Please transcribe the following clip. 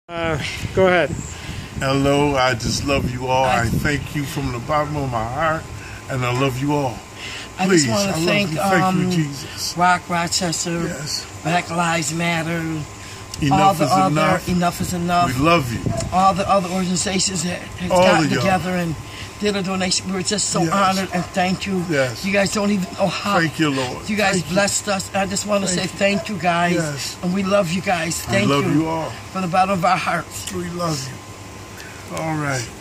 Go ahead. Hello, I just love you all. I thank you from the bottom of my heart, and I love you all. Please, I just want to thank you, Jesus. Rochester, yes. Black Lives Matter, Enough is Enough. We love you. All the other organizations that have gotten together and did a donation. We're just so honored and thank you. Yes. You guys don't even know how. Thank you, Lord. You guys blessed us. I just want to say thank you, guys. Yes. And we love you guys. Thank you. We love you all. From the bottom of our hearts. We love you. All right.